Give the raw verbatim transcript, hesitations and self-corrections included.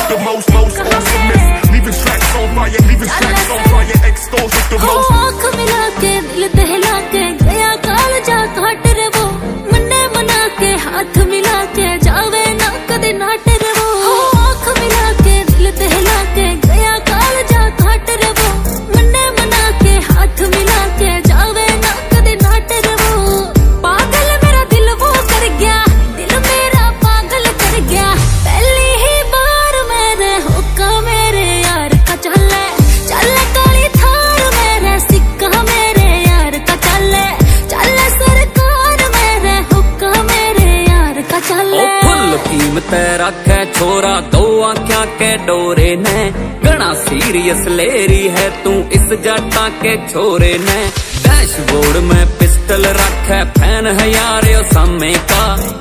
the most, most awesomest. Leaving tracks on fire, leaving tracks on fire. Extors with the most. आँख मिला के दिल दहला के गया काल जा काट रे वो, मन्ने मना के हाथ मिला के जावे ना कदे नाट रे वो। आँख मिला के दिल दहला के गया काल जा काट रे वो, मन्ने मना के हाथ मिला के जावे ना कदे नाट रे वो। पागल मेरा दिल वो कर गया, दिल मेरा पागल कर गया। पहली ही बार मैंने होका मेरे यार का चले चले काली थार मेरे सिक्का मेरे यार का चले चले सरकार मेरे होका मेरे यार का चले। ओ फुल कीमत रखे छोरा दो आँखों के डोरे ने, घना सीरियस लेरी है तू इस जटा के छोरे ने। डैशबोर्ड में पिस्टल रखे फैन है यार यो सामे का,